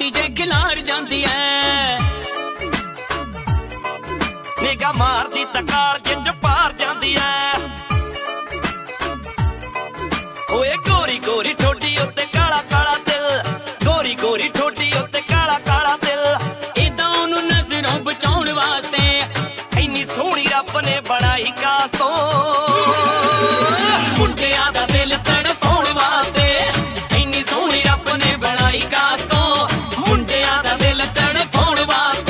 छोटी जे खिलार जाती है। निगाह मारदी तकार जिंज पार जाती है। ओए गोरी गोरी ठोडी उत्ते काला काला दिल, गोरी गोरी ठोडी उत्ते काला काला दिल। इदां ओनू नजरों बचाउण वास्ते इन्नी सोहनी रब ने बनाई कास्तों। मुंडियां दा दिल तड़फाउण वास्ते इन्नी सोहनी रब ने बनाई कास्तों। मुंडियां दा दिल तड़फाउण वास्ते।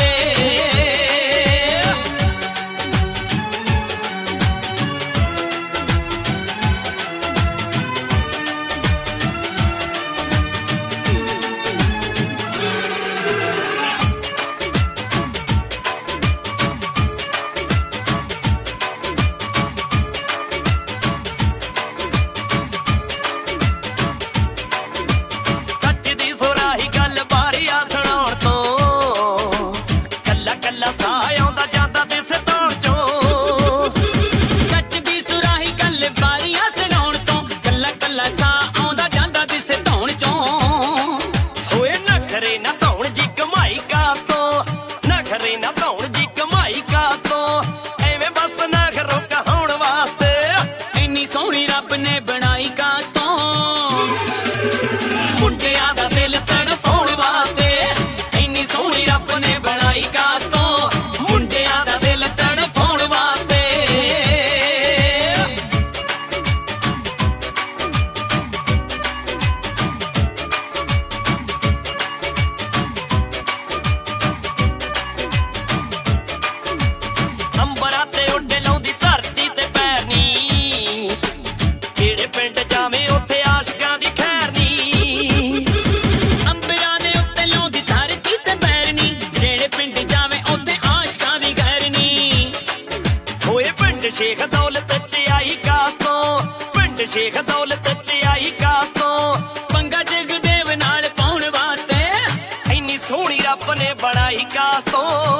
शेख दौलत च आई कास्तों, पिंड शेख दौलत च आई कास्तों। पंगा जगदेव नाल पाउण वास्ते इन्नी सोहनी रब ने बनाई कास्तों।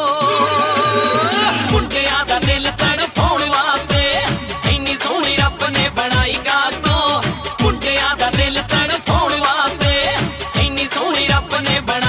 मुंडियां दा दिल तड़फाउण वास्ते इन्नी सोहनी रब ने बनाई कास्तों। मुंडियां दा दिल तड़फाउण वास्ते इन्नी सोहनी रब ने बनाई।